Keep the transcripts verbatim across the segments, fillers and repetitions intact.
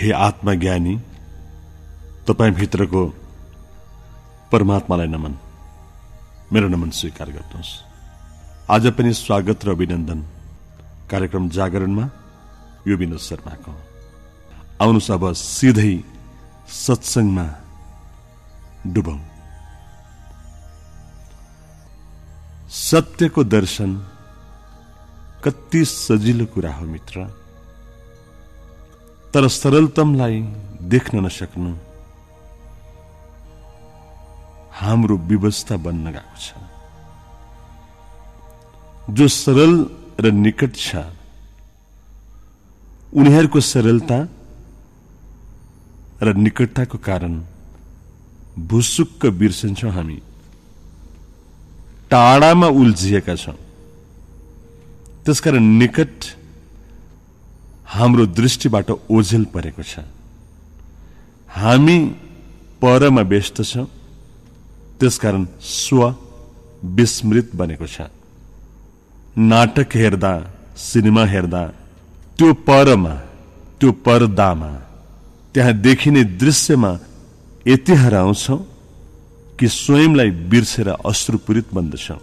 हे आत्मज्ञानी, तपाईँ भित्रको परमात्मालाई नमन, मेरो नमन स्वीकार गर्नुहोस्। आज पनि स्वागत र अभिनन्दन कार्यक्रम जागरणमा यो विनोद शर्माको। आउनुहोस् अब सिधै सत्संगमा डुबौं। सत्यको दर्शन कति सजिलो कुरा हो मित्र, तर सरलतमलाई देख्न नसक्नु हाम्रो व्यवस्था बन्न गएको छ। जो सरल र निकट छ उनीहरूको सरलता र निकटताको कारण भुसुक्क बिर्सन्छौं हामी, टाढामा उल्झिएका छौं। त्यसकारण निकट हाम्रो दृष्टिबाट ओझेल परेको छ। हामी परमा व्यस्त छौं, त्यसकारण स्व विस्मृत बनेको छ। नाटक हेर्दा, सिनेमा हेर्दा त्यो परमा, त्यो पर्दामा, त्यहाँ देखिने दृश्यमा यति हराउँछौं कि स्वयंलाई बिर्सेर अश्रुपूरित बन्दछौं।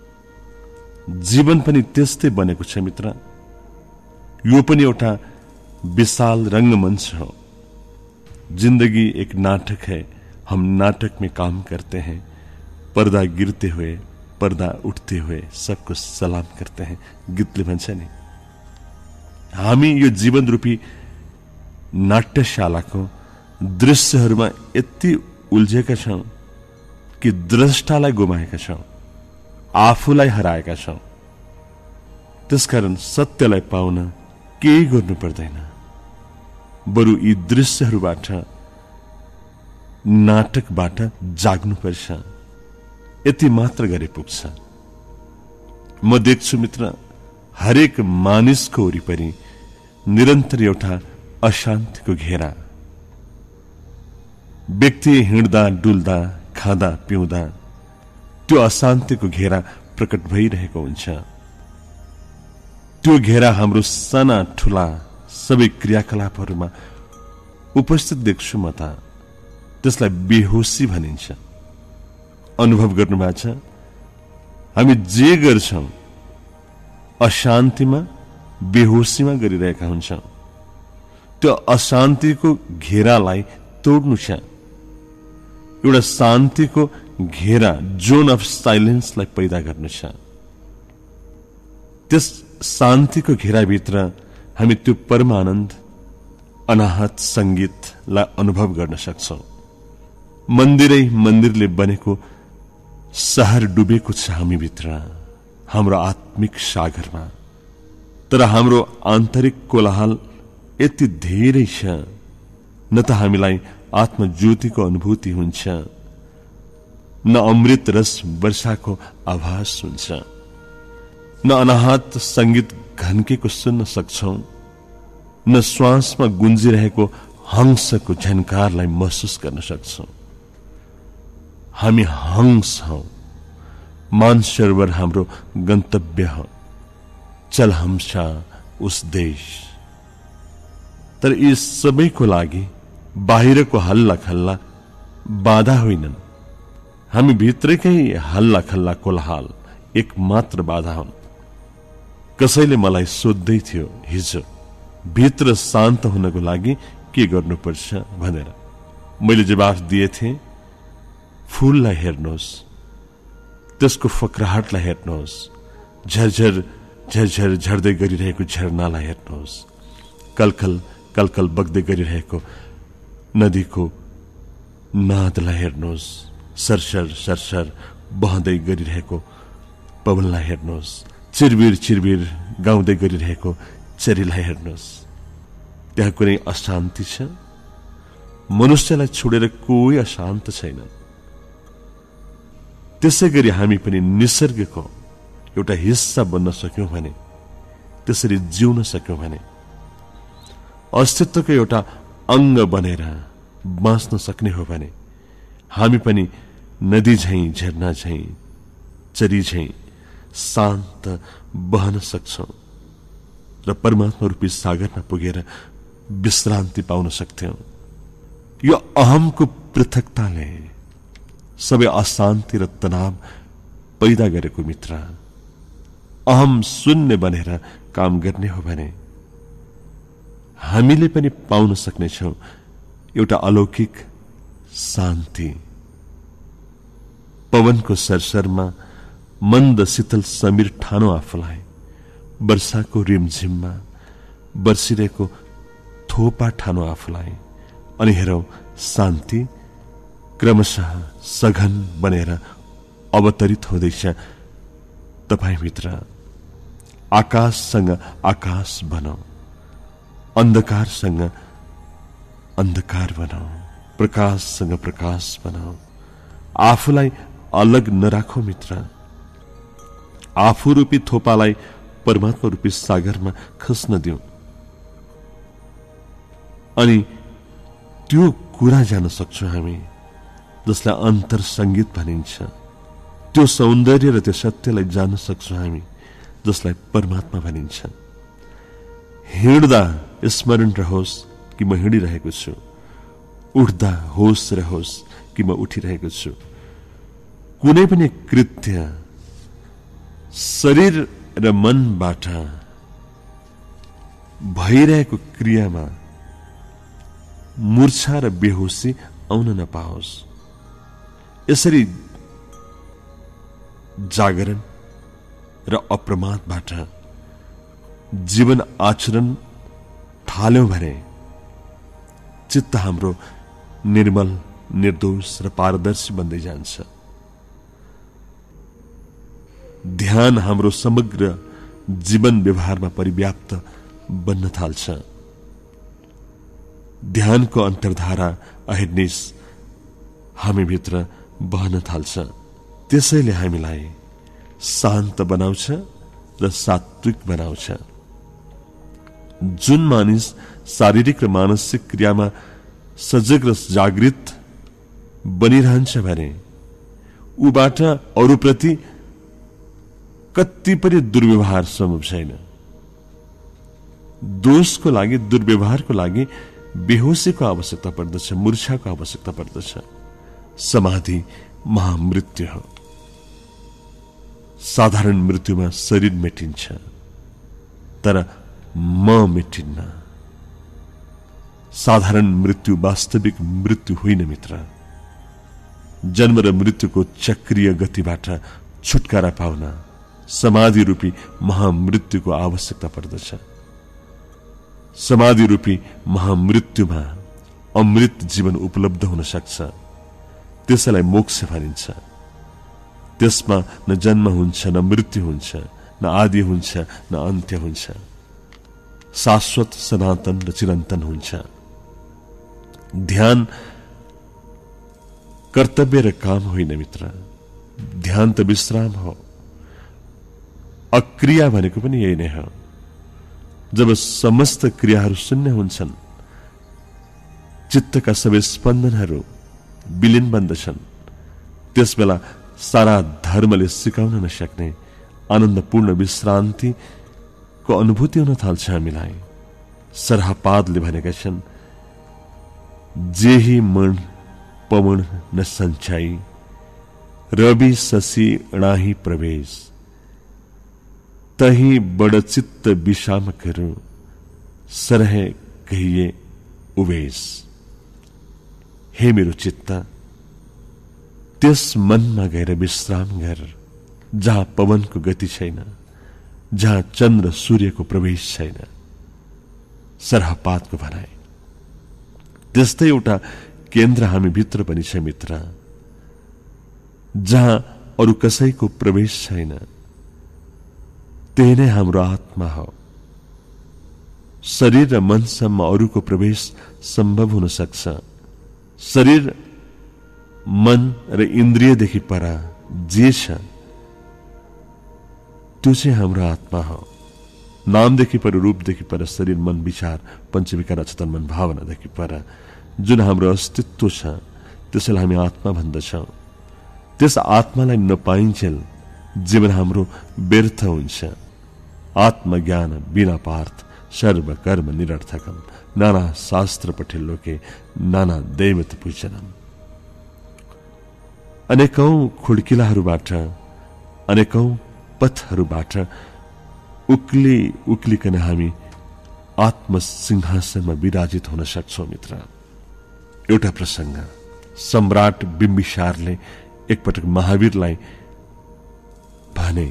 जीवन पनि त्यस्तै बनेको छ मित्र। यो पनि एउटा विशाल रंगमंच हो। जिंदगी एक नाटक है, हम नाटक में काम करते हैं। पर्दा गिरते हुए, पर्दा उठते हुए सबको सलाम करते हैं, गीतले भन्छ नि। हामी यो जीवन रूपी नाट्यशालाको दृश्यहरूमा यति उल्झेका छौं कि द्रष्टालाई गुमाएका छौं, आफूलाई हराएका छौं। त्यसकारण सत्यलाई पाउन केही गर्नु पर्दैन, बरु यी दृश्यहरूबाट, नाटकबाट जाग्नुपर्छ। यति मात्र गरे पुग्छ। म देख्छु मित्र, हरेक मानिसको वरिपरि निरन्तर एउटा अशान्तिको घेरा। व्यक्ति हिँड्दा डुल्दा, खाँदा पिउँदा त्यो अशान्तिको घेरा प्रकट भइरहेको हुन्छ। त्यो घेरा हाम्रो साना ठूला सबै क्रियाकलापहरूमा उपस्थित देख्छु म त। त्यसलाई बेहोसी भनिन्छ। अनुभव गर्नुभएको छ? हामी जे गर्छौं अशान्तिमा, बेहोसीमा गरिरहेका हुन्छौं। त्यो अशान्तिको घेरालाई तोड्नु छ। एउटा शान्तिको घेरा, जोन अफ साइलेन्सलाई पैदा गर्नु छ। त्यस शान्तिको घेराभित्र हामी त्यो परमानन्द, अनाहत संगीतलाई अनुभव गर्न सक्छौं। मन्दिरै मन्दिरले बनेको शहर डुबेको छ हामीभित्र, हाम्रो आत्मिक सागरमा। तर हाम्रो आन्तरिक कोलाहल यति धेरै छ, न त हामीलाई आत्मज्योतिको अनुभूति हुन्छ, न अमृत रस वर्षाको आभास हुन्छ, न अनाहत संगीत घन्केको सुन्न सक्छौं, न श्वासमा गुन्जिरहेको हंसको झन्कारलाई महसुस गर्न सक्छौं। हामी हंस हौं। मानसरोवर हाम्रो गन्तव्य हो। चल हमसा उस देश। तर यी सबैको लागि बाहिरको हल्ला खल्ला बाधा होइनन्। हामी भित्रकै हल्ला खल्ला कोलाहल एक मात्र बाधा हुन्। कसैले मलाई सोध्दै थियो हिजो, भित्र शान्त हुनको लागि के गर्नुपर्छ भनेर। मैले जवाफ दिएथे, फूललाई हेर्नुहोस्, त्यसको फक्राहटलाई हेर्नुहोस्, झरझर झरझर झर्दै गरिरहेको झरनालाई हेर्नुहोस्, कलकल कलकल बग्दै गरिरहेको नदीको नादलाई हेर्नुहोस्, सरसर सरसर बहँदै गरिरहेको पवनलाई हेर्नुहोस्, चिरबिर चिरबिर गाउँदै गरिरहेको चरीलाई हेर्नुहोस्। त्यहाँ कुनै अशान्ति छ? मनुष्यलाई छोडेर कोही अशान्त छैन। त्यसै गरी हामी पनि निसर्गको एउटा हिस्सा बन्न सक्यौं भने, त्यसरी जिउन सक्यौं भने, अस्तित्वको एउटा अंग बनेर बाँच्न सक्ने हो भने, हामी पनि नदी झैं, झरना झैं, चरी झैं शान्त बहन सक्छौं र परमात्मा रूपी सागरमा पुगेर विश्रान्ति पाउन सक्थ्यौं। यो अहमको पृथकताले सबै अशान्ति र तनाव पैदा गरेको मित्र। अहम शून्य बनेर काम गर्ने हो भने हामीले पनि पाउन सक्नेछौं एउटा अलौकिक शान्ति। पवनको सरसरमा मन्द शीतल समीर ठानो आफूलाई, वर्षाको रिमझिममा बर्सिरहेको थोपा ठानो आफूलाई, अनि हेरौं शान्ति क्रमशः सघन बनेर अवतरित हुँदैछ तपाई मित्र। आकाशसँग आकाश बनाऊ, अन्धकारसँग अन्धकार बनाऊ, प्रकाशसँग प्रकाश बनाऊ। आफूलाई अलग नराखौ मित्र। आफू रूपी थोपालाई परमात्मा रूपी सागरमा खस्न दिऊ, अनि त्यो कुरा जान सक्छौं हामी जसलाई अन्तर संगीत भनिन्छ। त्यो सौन्दर्य र त्यो सत्यलाई जान्न सक्छौं हामी जसलाई परमात्मा भनिन्छ। हिँड्दा स्मरण रहोस् कि म हिँडिरहेको छु, उठ्दा होस रहोस् कि म उठिरहेको छु। कुनै पनि कृत्य शरीर र मनबाट भइरहेको क्रियामा मूर्छा र बेहोसी आउन नपाओस्। यसरी जागरण र अप्रमादबाट जीवन आचरण थाल्यौं भने चित्त हाम्रो निर्मल, निर्दोष र पारदर्शी बन्दै जान्छ। ध्यान हाम्रो समग्र जीवन व्यवहारमा परिव्याप्त बन्न थाल्छ। ध्यानको अन्तर्धारा अहिर्निश हामी भित्र बहन थाल्छ। त्यसैले हामीलाई शान्त बनाउँछ र सात्विक बनाउँछ। जुन मानिस शारीरिक र मानसिक क्रियामा सजग र जागृत बनिरहन्छ भने उबाट अरूप्रति कति पनि दुर्व्यवहार सम्भव छैन। दोषको लागि, दुर्व्यवहारको लागि बेहोसीको आवश्यकता पर्दछ, मूर्छाको आवश्यकता पर्दछ। समाधि महामृत्यु हो। साधारण मृत्युमा शरीर मेटिन्छ, तर म मेटिन्न। साधारण मृत्यु वास्तविक मृत्यु होइन मित्र। जन्म र मृत्युको चक्रीय गतिबाट छुटकारा पाउन समाधि रूपी महामृत्युको आवश्यकता पर्दछ। समाधि रूपी महामृत्युमा अमृत जीवन उपलब्ध हुन सक्छ। त्यसैलाई मोक्ष भनिन्छ। त्यसमा न जन्म हुन्छ, न मृत्यु हुन्छ, न आदि हुन्छ, न अन्त्य हुन्छ। शाश्वत, सनातन र चिरन्तन हुन्छ। ध्यान कर्तव्य र काम होइन मित्र। ध्यान त विश्राम हो। अक्रिया भनेको पनि यही नै हो। जब समस्त क्रियाहरू शून्य हुन्छन्, चित्तका सबै स्पन्दनहरू विलीन बन्दछन्, त्यसबेला सारा धर्मले सिकाउन नसक्ने आनन्दपूर्ण विश्रान्तिको अनुभूति हुन थाल्छ हामीलाई। सरहपादले भनेका छन्, जेही मन पवन न सञ्चाई, रवि शशि अणाही प्रवेश, तही बड़ चित्त विषाम करू, सरह कहिए उवेश। हे मेरो चित्त, त्यस मनमा गएर विश्राम गर जहाँ पवनको गति छैन, जहाँ चन्द्र सूर्यको प्रवेश छैन। सरहपातको भनाइ त्यस्तै एउटा केन्द्र हामी भित्र पनि छ मित्र, जहाँ अरू कसैको प्रवेश छैन। त्यही नै हाम्रो आत्मा हो। शरीर र मनसम्म अरूको प्रवेश सम्भव हुन सक्छ। शरीर, मन र इन्द्रियदेखि पर जे छ त्यो चाहिँ हाम्रो आत्मा हो। नामदेखि पर, रूपदेखि पर, शरीर, मन, विचार, पञ्चविकार, अचेतन मन, भावनादेखि पर जुन हाम्रो अस्तित्व छ त्यसैलाई हामी आत्मा भन्दछौँ। त्यस आत्मालाई नपाइन्जेल जीवन हाम्रो व्यर्थ हुन्छ। आत्मज्ञान बिना पार्थ सर्व कर्म निरर्थकम नाना शास्त्र पठिल्लोके नाना दैवत पूजनम। अनेकौं खुड्किलाहरूबाट अनेकौं पथहरूबाट उक्ली उक्लिकन हामी आत्मसिंहासनमा विराजित हुन सक्छौं मित्र। एउटा प्रसंग, सम्राट बिम्बिसारले एकपटक महावीरलाई भने,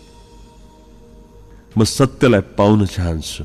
म सत्यलाई पाउन चाहन्छु,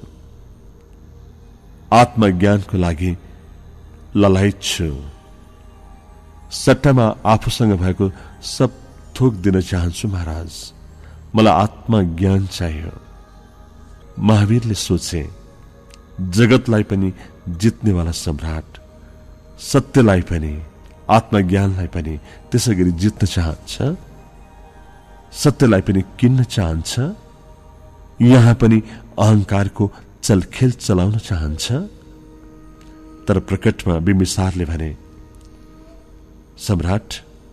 आत्मज्ञानको लागि ललायत छु, सट्टामा आफूसँग भएको सब थोक दिन चाहन्छु महाराज, मलाई आत्मज्ञान चाहियो। महावीरले सोचे, जगतलाई पनि जित्नेवाला सम्राट सत्यलाई पनि आत्मज्ञानलाई पनि त्यसै गरी जित्न चाहन्छ, सत्यलाई पनि किन्न चाहन्छ, यहाँ पनि अहंकारको चलखेल चलाउन चाहन्छ। तर प्रकटमा बिम्बिसारले भने, सम्राट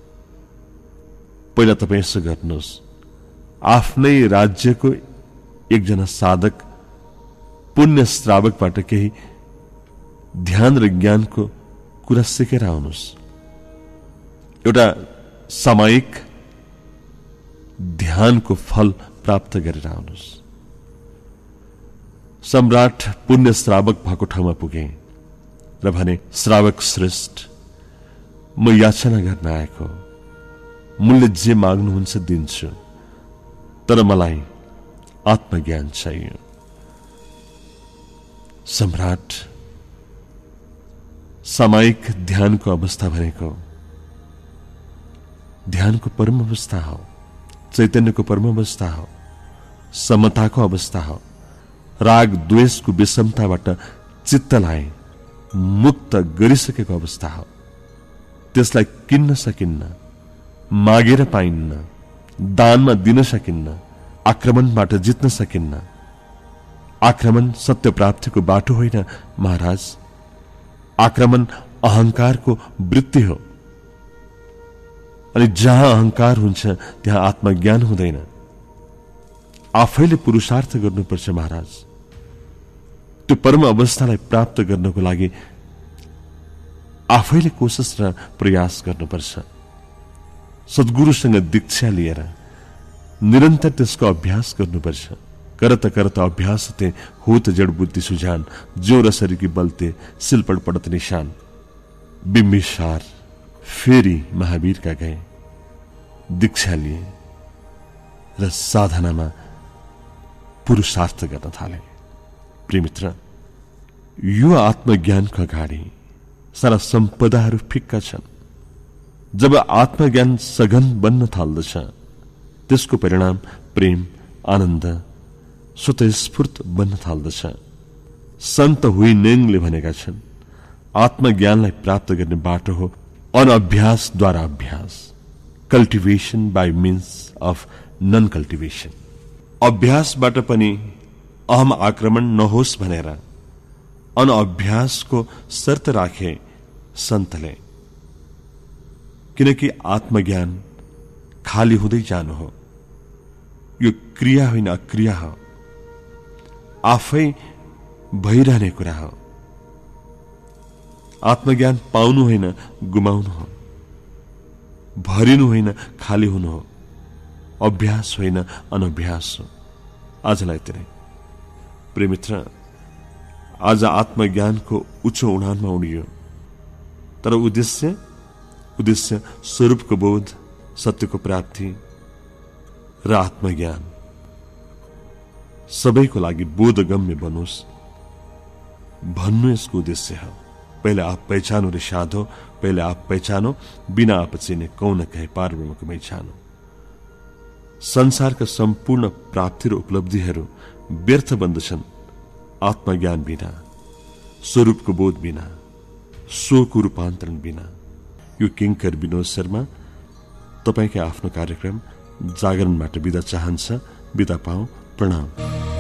पहिला तपाईं यसो गर्नुहोस्, आफ्नै राज्यको एकजना साधक पुण्य श्रावकबाट केही ध्यान र ज्ञानको कुरा सिकेर आउनुहोस्, एउटा सामयिक ध्यानको फल प्राप्त गरेर आउनुहोस्। सम्राट पुण्य श्रावक भएको ठाउँमा पुगे र भने, श्रावक श्रेष्ठ, म याचना गर्न आएको, मूल्य जे माग्नुहुन्छ दिन्छु, तर मलाई आत्मज्ञान चाहियो। सम्राट, सामयिक ध्यानको अवस्था भनेको ध्यानको परम अवस्था हो, चैतन्यको परम अवस्था हो, समताको अवस्था हो, राग द्वेषको विषमताबाट चित्तलाई मुक्त गरिसकेको अवस्था हो। त्यसलाई किन्न सकिन्न, मागेर पाइन्न, दानमा दिन सकिन्न, आक्रमणबाट जित्न सकिन्न। आक्रमण सत्य प्राप्तिको बाटो होइन महाराज, आक्रमण अहंकारको वृत्ति हो, अनि जहाँ अहंकार हुन्छ त्यहाँ आत्मज्ञान हुँदैन। आफैले पुरुषार्थ गर्नुपर्छ महाराज, त्यो परम अवस्थालाई प्राप्त गर्नको लागि आफैले कोशिश र प्रयास गर्नुपर्छ। सद्गुरुसँग दीक्षा लिएर निरन्तर त्यसको अभ्यास गर्नुपर्छ। करत करत अभ्यास ते होत जड़ बुद्धि सुजान, जो रसरी की बलते सिलपड़ पड़त निशान। बिम्बिसार फेरि महावीर का गए, दीक्षा लिए र साधनामा पुरुषार्थ गर्न थाले। प्रिय मित्र, यो आत्मज्ञानको अगाडि सारा सम्पदाहरू फिक्का छन्। जब आत्मज्ञान सघन बन्न थाल्दछ, त्यसको परिणाम प्रेम, आनन्द, स्वतस्फूर्त बन्न थाल्दछ। सन्त हुइनेङले भनेका छन्, आत्मज्ञानलाई प्राप्त गर्ने बाटो हो अनअभ्यासद्वारा अभ्यास, cultivation by means of non cultivation. अभ्यासबाट पनि अहम आक्रमण नहोस् भनेर अनअभ्यासको शर्त राखे सन्तले, किनकि आत्मज्ञान खाली हुँदै जानु हो। यो क्रिया होइन, अक्रिया हो, आफै भइरहने कुरा हो। आत्मज्ञान पाउनु होइन, गुमाउनु हो। भरिनु होइन, खाली हुनु हो। अभ्यास होइन, अनभ्यास हो। आजलाई तिनै प्रिय मित्र, आज आत्मज्ञानको उच्च उडानमा उडियो, तर उद्देश्य उद्देश्य स्वरूपको बोध, सत्यको प्राप्ति र आत्मज्ञान सबैको लागि बोधगम्य बनोस् भन्नु यसको उद्देश्य हो। पहले आप पहचानो रे साधो, पहले आप पहचानो, बिना आप चिने कौन कहे पारब्रह्मको मै छानो। संसारका सम्पूर्ण प्राप्ति र उपलब्धिहरू व्यर्थ बन्दछन् आत्मज्ञान बिना, स्वरूपको बोध बिना, स्वको रूपान्तरण बिना। यो किङ्कर विनोद शर्मा तपाईकै आफ्नो कार्यक्रम जागरणबाट बिदा चाहन्छ। बिदा पाऊ। प्रणाम।